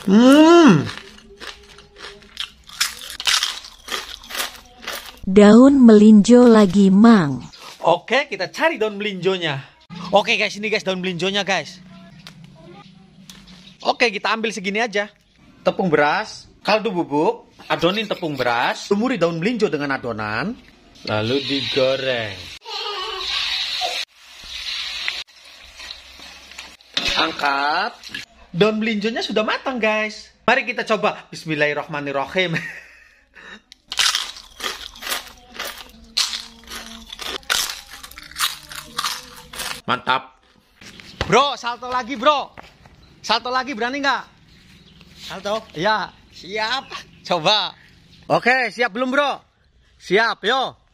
Daun melinjo lagi, Mang. Oke, kita cari daun melinjonya. Oke guys, ini guys daun melinjonya guys. Oke, kita ambil segini aja. Tepung beras, kaldu bubuk, adonin tepung beras, lumuri daun melinjo dengan adonan, lalu digoreng. Angkat. Daun melinjonya sudah matang guys. Mari kita coba. Bismillahirrahmanirrahim. Mantap. Bro, salto lagi bro. Salto lagi, berani nggak? Salto? Iya. Siap. Coba. Oke, siap belum bro? Siap, yo.